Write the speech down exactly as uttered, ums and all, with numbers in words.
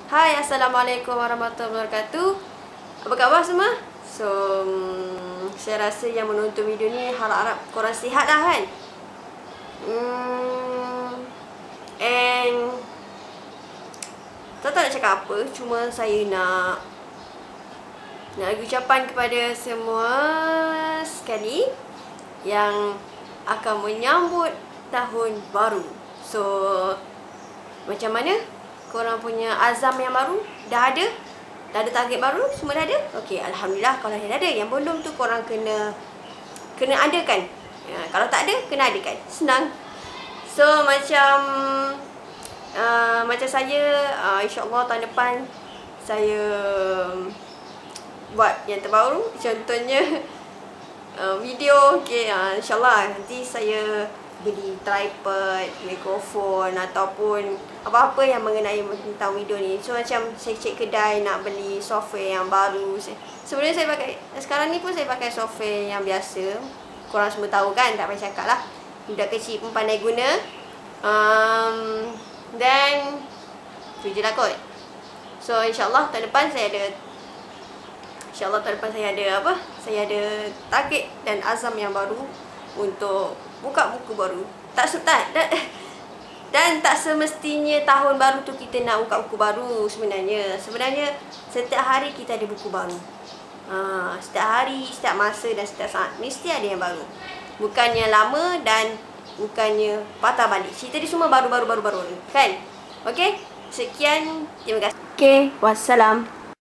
Hai, Assalamualaikum warahmatullahi wabarakatuh. Apa khabar semua? So, um, saya rasa yang menonton video ni harap-harap korang sihat lah kan? Hmm, and tak tahu nak cakap apa. Cuma saya nak Nak bagi ucapan kepada semua sekali yang akan menyambut tahun baru. So, macam mana? Korang punya azam yang baru dah ada? Dah ada target baru? Semua dah ada? Okey, alhamdulillah kalau dah ada. Yang belum tu korang kena kena adakan. Ya, kalau tak ada, kena adakan. Senang. So, macam uh, macam saya, uh, insya-Allah tahun depan saya buat yang terbaru. Contohnya uh, video. Okey, uh, insya-Allah nanti saya beli tripod, mikrofon ataupun apa-apa yang mengenai tentang video ni. So macam saya cek kedai nak beli software yang baru. Sebenarnya saya pakai, sekarang ni pun saya pakai software yang biasa. Korang semua tahu kan, tak payah cakap lah. Budak kecil pun pandai guna. um, Dan tu je lah kot. So insyaAllah tahun depan saya ada InsyaAllah tahun depan saya ada apa? Saya ada target dan azam yang baru untuk buka buku baru. Tak tak dan, dan tak semestinya tahun baru tu kita nak buka buku baru sebenarnya. Sebenarnya setiap hari kita ada buku baru. Ha, setiap hari, setiap masa dan setiap saat mesti ada yang baru. Bukannya lama dan bukannya patah balik. Cerita dia semua baru-baru baru-baru kan? Okey? Sekian, terima kasih. Okey, wassalam.